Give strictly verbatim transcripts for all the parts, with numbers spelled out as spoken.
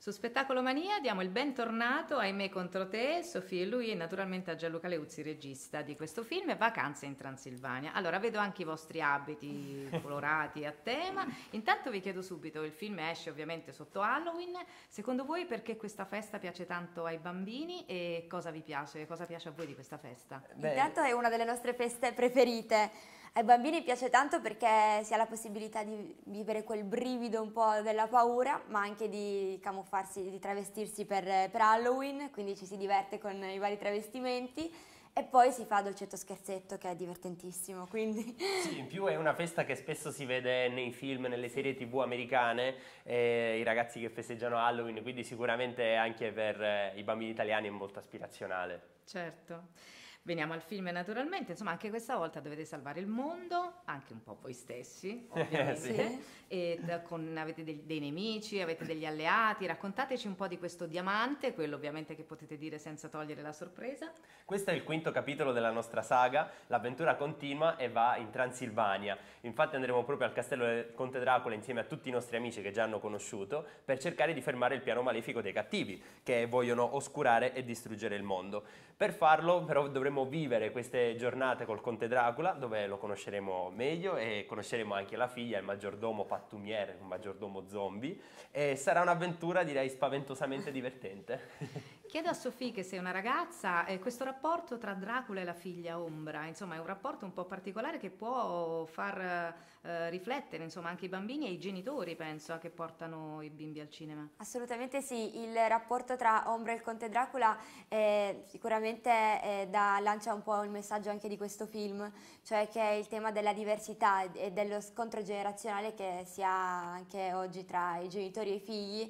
Su Spettacolo Mania diamo il bentornato, ahimè contro te, Sofì e lui e naturalmente a Gianluca Leuzzi, regista di questo film, Vacanze in Transilvania. Allora, vedo anche i vostri abiti colorati a tema. Intanto vi chiedo subito, il film esce ovviamente sotto Halloween, secondo voi perché questa festa piace tanto ai bambini e cosa vi piace, cosa piace a voi di questa festa? Beh, Intanto è una delle nostre feste preferite. Ai bambini piace tanto perché si ha la possibilità di vivere quel brivido un po' della paura, ma anche di camuffarsi, di travestirsi per, per Halloween, quindi ci si diverte con i vari travestimenti e poi si fa dolcetto scherzetto che è divertentissimo, quindi... Sì, in più è una festa che spesso si vede nei film, nelle serie tv americane, eh, i ragazzi che festeggiano Halloween, quindi sicuramente anche per eh, i bambini italiani è molto aspirazionale. Certo. Veniamo al film naturalmente, insomma anche questa volta dovete salvare il mondo, anche un po' voi stessi ovviamente, Sì. e da- con- avete dei, dei nemici, avete degli alleati, raccontateci un po' di questo diamante, quello ovviamente che potete dire senza togliere la sorpresa. Questo è il quinto capitolo della nostra saga, l'avventura continua e va in Transilvania. Infatti andremo proprio al castello del Conte Dracula insieme a tutti i nostri amici che già hanno conosciuto per cercare di fermare il piano malefico dei cattivi che vogliono oscurare e distruggere il mondo. Per farlo però dovremo vivere queste giornate col Conte Dracula dove lo conosceremo meglio e conosceremo anche la figlia, il maggiordomo pattumiere, un maggiordomo zombie e sarà un'avventura direi spaventosamente divertente. Chiedo a Sofì che sei una ragazza, eh, questo rapporto tra Dracula e la figlia Ombra, insomma è un rapporto un po' particolare che può far eh, riflettere insomma anche i bambini e i genitori penso che portano i bimbi al cinema. Assolutamente sì, il rapporto tra Ombra e il Conte Dracula eh, sicuramente eh, dà- lancia un po' il messaggio anche di questo film, cioè che è il tema della diversità e dello scontro generazionale che si ha anche oggi tra i genitori e i figli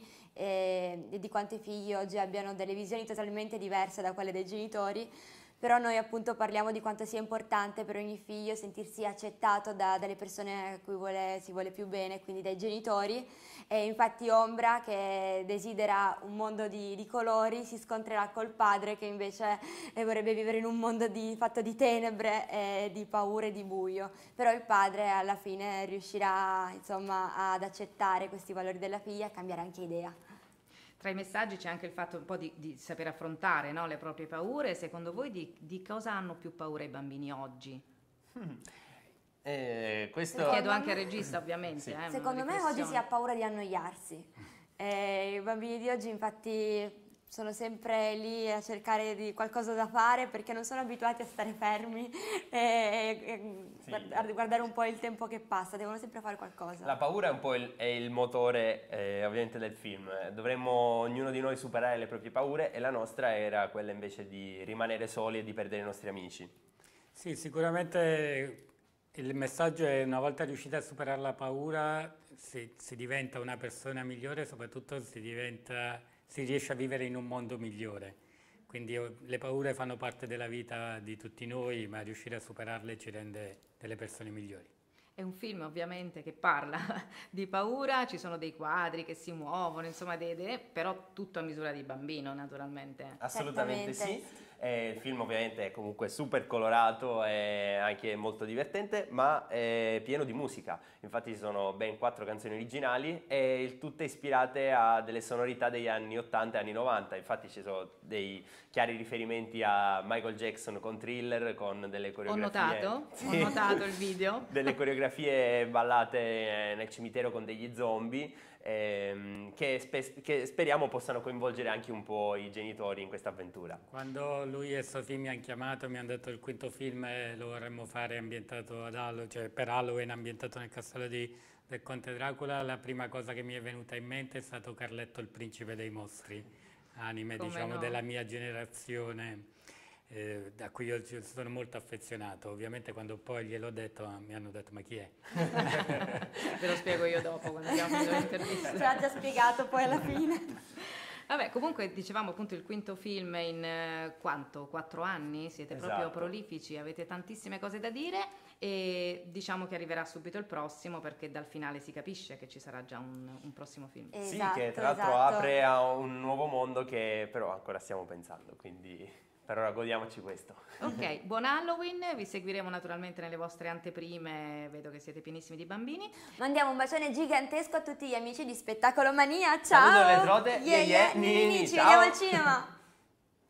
e, e di quanto i figli oggi abbiano delle visioni totalmente diverse da quelle dei genitori. Però noi appunto parliamo di quanto sia importante per ogni figlio sentirsi accettato da, dalle persone a cui vuole, si vuole più bene, quindi dai genitori. E infatti Ombra, che desidera un mondo di, di colori, si scontrerà col padre che invece eh, vorrebbe vivere in un mondo di, fatto di tenebre, e di paure e di buio. Però il padre alla fine riuscirà insomma ad accettare questi valori della figlia e a cambiare anche idea. Tra i messaggi c'è anche il fatto un po' di, di saper affrontare no, le proprie paure. Secondo voi di, di cosa hanno più paura i bambini oggi? Eh, questo... Lo chiedo Secondo anche al me- regista ovviamente. Sì. eh, una Secondo me oggi riflessione. si ha paura di annoiarsi. Eh, I bambini di oggi infatti sono sempre lì a cercare di qualcosa da fare perché non sono abituati a stare fermi e, e Sì. guard- a guardare un po' il tempo che passa, devono sempre fare qualcosa. La paura è un po' il, è il motore eh, ovviamente del film. Dovremmo ognuno di noi superare le proprie paure e la nostra era quella invece di rimanere soli e di perdere i nostri amici. Sì, sicuramente il messaggio è una volta riusciti a superare la paura si, si diventa una persona migliore, soprattutto si diventa, si riesce a vivere in un mondo migliore. Quindi io- le paure fanno parte della vita di tutti noi, ma riuscire a superarle ci rende delle persone migliori. È un film ovviamente che parla di paura, ci sono dei quadri che si muovono, insomma, dei, dei- però tutto a misura di bambino naturalmente. Assolutamente Certamente. sì. Eh, il film ovviamente è comunque super colorato e anche molto divertente, ma è pieno di musica. Infatti ci sono ben quattro canzoni originali e il- tutte ispirate a delle sonorità degli anni ottanta e anni novanta. Infatti ci sono dei chiari riferimenti a Michael Jackson con Thriller, con delle Ho coreografie... notato, Sì. ho notato il video. Delle coreografie ballate nel cimitero con degli zombie ehm, che, spe- che speriamo possano coinvolgere anche un po' i genitori in questa avventura. Quando lui e Sofì mi hanno chiamato, mi hanno detto il quinto film eh, lo vorremmo fare ambientato ad Halloween, cioè per Halloween ambientato nel castello di, del Conte Dracula, la prima cosa che mi è venuta in mente è stato Carletto il principe dei mostri, anime Come diciamo no? della mia generazione. Eh, a cui io ci sono molto affezionato. Ovviamente quando poi gliel'ho detto mi hanno detto ma chi è? Ve lo spiego io dopo quando abbiamo finito l'intervista. Ce l'ha già spiegato poi alla fine. Vabbè, comunque dicevamo appunto il quinto film in eh, quanto? Quattro anni? Siete proprio Esatto. prolifici, avete tantissime cose da dire e diciamo che arriverà subito il prossimo perché dal finale si capisce che ci sarà già un, un prossimo film. Sì, Esatto, che tra l'altro esatto. apre a un nuovo mondo che però ancora stiamo pensando, quindi Per ora godiamoci questo. Ok, buon Halloween, vi seguiremo naturalmente nelle vostre anteprime, vedo che siete pienissimi di bambini. Mandiamo un bacione gigantesco a tutti gli amici di Spettacolo Mania, ciao! Saluto le trote, Yeah, yeah, yeah, yeah, Nini, Nini, ci ciao. vediamo al cinema!